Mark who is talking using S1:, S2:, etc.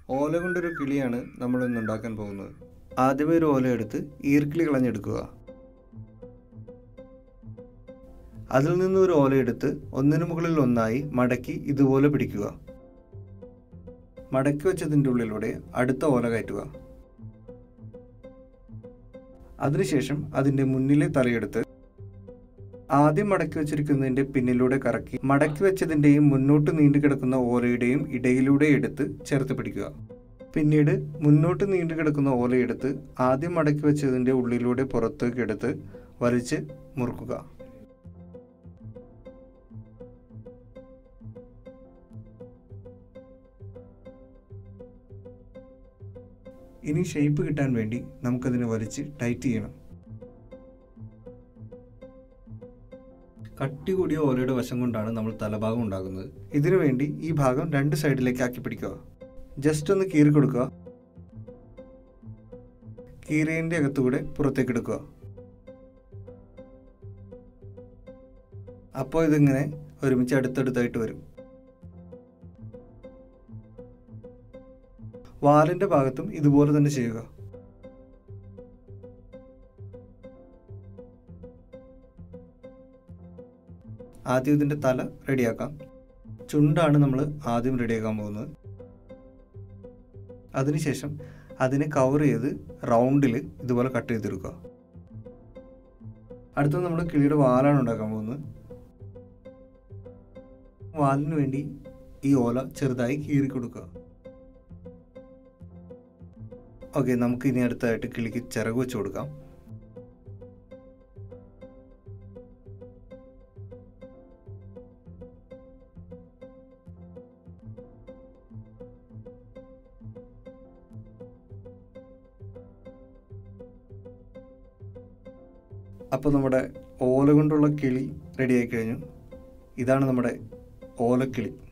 S1: ഓല കൊണ്ടൊരു കിളിയാണ് നമ്മൾ ഇന്ന് ഉണ്ടാക്കാൻ പോകുന്നത്. ആദ്യമേ ഒരു ഓല എടുത്ത് ഈർക്കിളി കളഞ്ഞെടുക്കുക. അതിൽ നിന്ന് ഒരു ഓല എടുത്ത് ഒന്നിനു മുകളിൽ ഒന്നായി മടക്കി ഇതുപോലെ പിടിക്കുക. മടക്കി വെച്ചതിൻ്റെ ഉള്ളിലൂടെ അടുത്ത ഓല കയറ്റുക. അതിനുശേഷം അതിൻ്റെ മുന്നിലെ തലയെടുത്ത് ആദ്യം മടക്കി വെച്ചിരിക്കുന്നതിൻ്റെ പിന്നിലൂടെ കറക്കി മടക്കി വെച്ചതിൻ്റെയും മുന്നോട്ട് നീണ്ടു കിടക്കുന്ന ഓലയുടെയും ഇടയിലൂടെ എടുത്ത് ചേർത്ത് പിടിക്കുക. പിന്നീട് മുന്നോട്ട് നീണ്ടു കിടക്കുന്ന ഓലയെടുത്ത് ആദ്യം മടക്കി വെച്ചതിൻ്റെ ഉള്ളിലൂടെ പുറത്തേക്ക് എടുത്ത് വലിച്ച് മുറുക്കുക. ഇനി ഷേപ്പ് കിട്ടാൻ വേണ്ടി നമുക്കതിനെ വലിച്ച് ടൈറ്റ് ചെയ്യണം. കട്ടി കൂടിയ ഓലയുടെ വശം കൊണ്ടാണ് നമ്മൾ തലഭാഗം ഉണ്ടാക്കുന്നത്. ഇതിനു വേണ്ടി ഈ ഭാഗം രണ്ട് സൈഡിലേക്ക് ആക്കി പിടിക്കുക. ജസ്റ്റ് ഒന്ന് കീറി കൊടുക്കുക. കീറിയതിൻ്റെ അകത്തുകൂടെ പുറത്തേക്ക് എടുക്കുക. അപ്പോൾ ഇതിങ്ങനെ ഒരുമിച്ച് അടുത്തടുത്തായിട്ട് വരും. വാലിൻ്റെ ഭാഗത്തും ഇതുപോലെ തന്നെ ചെയ്യുക. ആദ്യം ഇതിൻ്റെ തല റെഡിയാക്കാം. ചുണ്ടാണ് നമ്മൾ ആദ്യം റെഡിയാക്കാൻ പോകുന്നത്. അതിനുശേഷം അതിനെ കവർ ചെയ്ത് റൗണ്ടിൽ ഇതുപോലെ കട്ട് ചെയ്തെടുക്കുക. അടുത്തത് നമ്മൾ കിളിയുടെ വാലാണ് ഉണ്ടാക്കാൻ പോകുന്നത്. വാലിന് വേണ്ടി ഈ ഓല ചെറുതായി കീറി കൊടുക്കുക. ഓക്കെ, നമുക്ക് ഇനി അടുത്തതായിട്ട് കിളിക്ക് ചിറക് വെച്ച് കൊടുക്കാം. അപ്പോൾ നമ്മുടെ ഓല കൊണ്ടുള്ള കിളി റെഡിയായി കഴിഞ്ഞു. ഇതാണ് നമ്മുടെ ഓലക്കിളി.